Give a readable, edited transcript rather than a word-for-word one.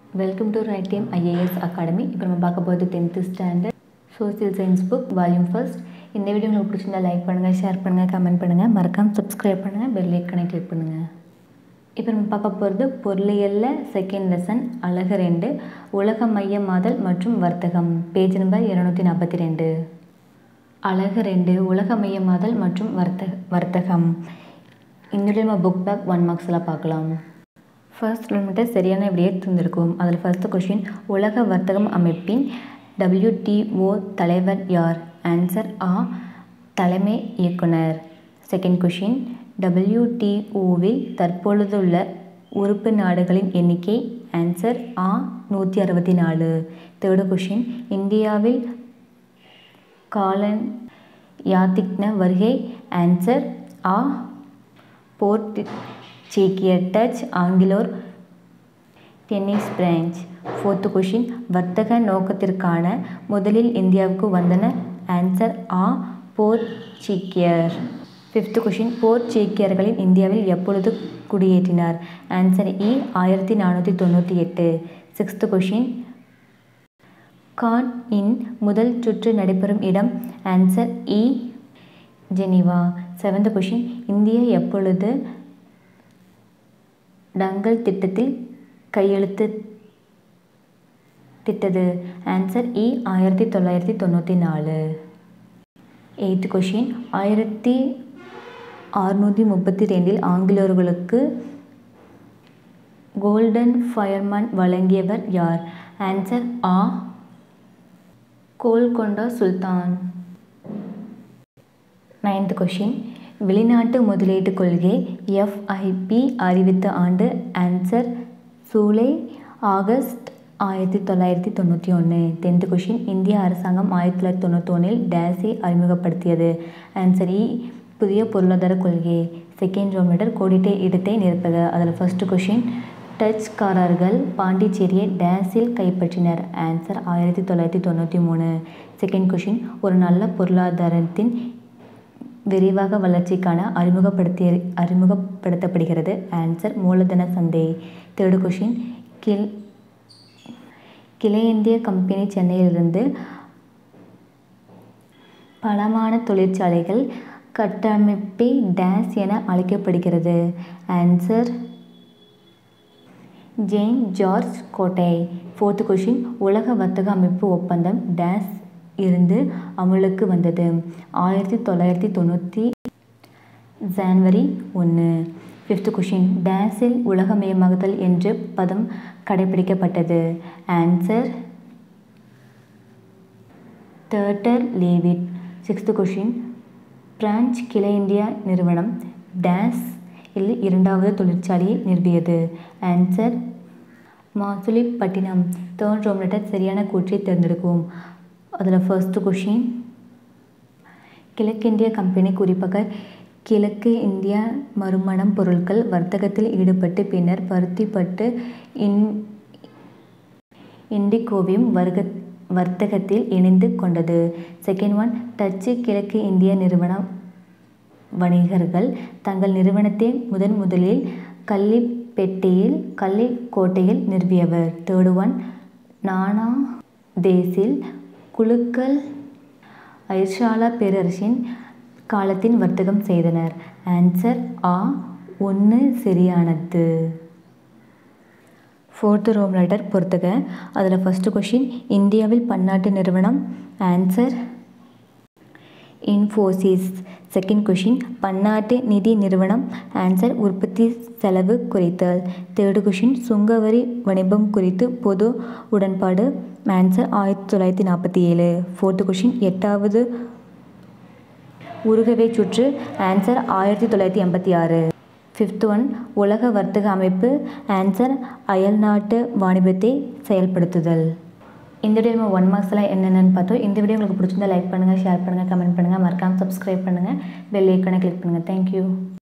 Welcome to right team IAS academy. இப்போ நம்ம பார்க்க போகிறது 10th standard social science book volume first. இந்த வீடியோ உங்களுக்கு பிடிச்சிருந்தா லைக் பண்ணுங்கள், ஷேர் பண்ணுங்கள், கமெண்ட் பண்ணுங்கள், மறக்காமல் சப்ஸ்கிரைப் பண்ணுங்கள், பெல் ஐக்கானை கிளிக் பண்ணுங்கள். இப்போ நம்ம பார்க்க போகிறது பொருளியலில் செகண்ட் லெசன் அழகு 2 உலக மையமாதல் மற்றும் வர்த்தகம், பேஜ் நம்பர் 242. அழகு 2 உலக மையமாதல் மற்றும் வர்த்தகம். இந்த நம்ம புக் பேக் 1 மார்க்ஸில் பார்க்கலாம். ஃபர்ஸ்ட் கிலோமீட்டர் சரியான விடையை தந்திருக்கும். அதில் ஃபர்ஸ்ட் கொஷின், உலக வர்த்தகம் அமைப்பின் WTO தலைவர் யார்? ஆன்சர் ஆ, தலைமை இயக்குனர். செகண்ட் கொஷின், WTOவில் தற்பொழுதுள்ள உறுப்பு நாடுகளின் எண்ணிக்கை? ஆன்சர் ஆ, 164. தேர்டு கொஷின், இந்தியாவில் காலன் யாத்திக்ன வருகை? ஆன்சர் ஆ, போர்ச்சுகீசியர் டச் ஆங்கிலோர் டென்னிஸ் பிரான்ச். ஃபோர்த்து கொஷின், வர்த்தக நோக்கத்திற்கான முதலில் இந்தியாவுக்கு வந்தனர்? ஆன்சர் ஆ, போர்ச்சுகீசியர். ஃபிஃப்த்து கொஷின், போர்ச்சுகீசியர்களின் இந்தியாவில் எப்பொழுது குடியேற்றினார்? ஆன்சர் இ, 1498. சிக்ஸ்த்து கொஷின், கான் இன் முதல் சுற்று நடைபெறும் இடம்? ஆன்சர் இ, ஜெனீவா. செவன்த் கொஷின், இந்தியா எப்பொழுது டங்கல் திட்டத்தில் கையெழுத்திட்டது? ஆன்சர் இ, 1994. எய்த் கொஷின், 1632 ஆங்கிலேயர்களுக்கு கோல்டன் ஃபயர்மேன் வழங்கியவர் யார்? ஆன்சர் ஆ, கோல்கொண்டா சுல்தான். நைன்த் கொஷின், வெளிநாட்டு முதலீட்டு கொள்கை FIP அறிவித்த ஆண்டு? Answer July August 1991. Tenth question, இந்திய அரசாங்கம் 1991 டேஸை அறிமுகப்படுத்தியது? ஆன்சர் இ, புதிய பொருளாதார கொள்கை. செகண்ட் ரோமேட்டர் கோடிட்ட இடத்தை நிரப்புக. அதில் ஃபர்ஸ்ட் கொஷின், டச்சுக்காரர்கள் பாண்டிச்சேரியை டேஸில் கைப்பற்றினர்? ஆன்சர் 1993. செகண்ட் கொஷின், ஒரு நல்ல பொருளாதாரத்தின் விரைவாக வளர்ச்சிக்கான அறிமுகப்படுத்தப்படுகிறது? ஆன்சர் மூலதன சந்தை. தேர்டு கொஷின், கிழை இந்திய கம்பெனி சென்னையிலிருந்து பலமான தொழிற்சாலைகள் கட்டமைப்பை டேஸ் என அழைக்கப்படுகிறது? ஆன்சர் செயின்ட் ஜார்ஜ் கோட்டை. ஃபோர்த் கொஷின், உலக வர்த்தக அமைப்பு ஒப்பந்தம் டேஸ் இருந்து அமலுக்கு வந்தது? 1990 ஜனவரி 1. ஃபிஃப்த் கொஷின், டேஸில் உலகமயமாகுதல் என்ற பதம் கடைபிடிக்கப்பட்டது? Answer Theodore Levitt. Sixth question, French கிழை இந்தியா நிறுவனம் டேஸ் இல் இரண்டாவது தொழிற்சாலையை நிறுவியது? ஆன்சர் மாசுலிப்பட்டினம். தேர்ட் ரோமேட்டர் சரியான கூற்றை தேர்ந்தெடுக்கும். அதில் ஃபர்ஸ்ட் கொஷின், கிழக்கிந்திய கம்பெனி குறிப்பாக கிழக்கு இந்தியா மறுமணம் பொருட்கள் வர்த்தகத்தில் ஈடுபட்டு பின்னர் பருத்திப்பட்டு இண்டிகோவியம் வர்த்தகத்தில் இணைந்து கொண்டது? செகண்ட் ஒன், டச்சு கிழக்கு இந்திய நிறுவன வணிகர்கள் தங்கள் நிறுவனத்தை முதலில் கள்ளிக்கோட்டையில் நிறுவியவர்? தேர்டு ஒன், நானா தேசில் குழுக்கள் ஐர்ஷாலா பேரரசின் காலத்தின் வர்த்தகம் செய்தனர்? ஆன்சர் ஆ, 1 சரியானது. ஃபோர்த்து ரோமேட்டர் பொறுத்துக. அதில் ஃபர்ஸ்ட் கொஷின், இந்தியாவில் பன்னாட்டு நிறுவனம்? ஆன்சர் இன்ஃபோசிஸ். செகண்ட் கொஷின், பன்னாட்டு நிதி நிறுவனம்? ஆன்சர் உற்பத்தி செலவு குறைத்தல். தேர்டு கொஷின், சுங்கவரி வணிபம் குறித்து பொது உடன்பாடு? ஆன்சர் 1947. ஃபோர்த்து கொஷின், 8வது உருகுவே சுற்று? ஆன்சர் 1986. ஃபிஃப்த் ஒன், உலக வர்த்தக அமைப்பு? ஆன்சர் அயல்நாட்டு வாணிபத்தை செயல்படுத்துதல். இந்த வீடியோ நம்ம 1 மார்க்ஸில் என்னென்னு பார்த்தோம். இந்த வீடியோ உங்களுக்கு பிடிச்சிருந்தா லைக் பண்ணுங்கள், ஷேர் பண்ணுங்கள், கமெண்ட் பண்ணுங்கள், மறக்காமல் சப்ஸ்கிரைப் பண்ணுங்கள், பெல் ஐக்கானை கிளிக் பண்ணுங்கள். தேங்க்யூ.